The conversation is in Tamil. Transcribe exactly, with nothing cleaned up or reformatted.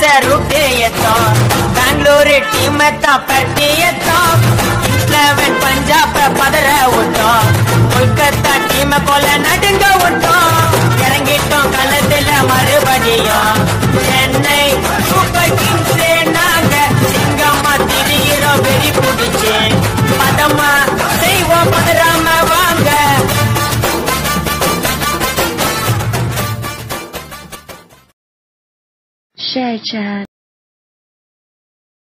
ரூட்டு ஏத்தோம் பெங்களூரு டீம் தான் பட்டி ஏத்தோம் லெவன் பஞ்சாப் பதற விட்டோம் கொல்கத்தா டீம் போல நடுங்க விட்டோம் இறங்கிட்டோம் களத்துல மறுபடியும் சென்னை சூப்பர் கிங்ஸ் நாங்க சிங்கம்மா திரியிறோம் வெறி பிடிச்சு பதமா செய்வோம் பதறாம வாங்க Share chat.